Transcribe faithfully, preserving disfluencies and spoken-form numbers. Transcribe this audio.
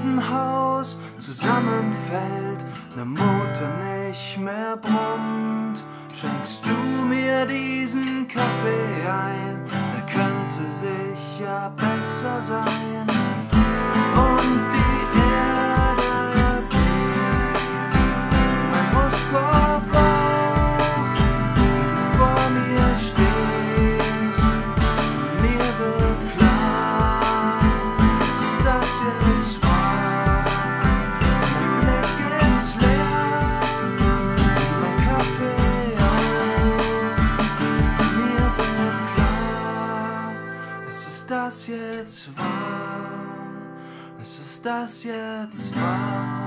Kartenhaus zusammenfällt, der Motor nicht mehr brummt, schenkst du mir diesen Kaffee ein, er könnte sicher besser sein. Und die Erde bebt, mein Brustkorb raucht, vor mir stehst, mir wird klar, was ist das jetzt wahr? Mein Blick ist leer, mein Kaffee auch, mir wird klar, ist es das jetzt wahr? Ist es das jetzt wahr?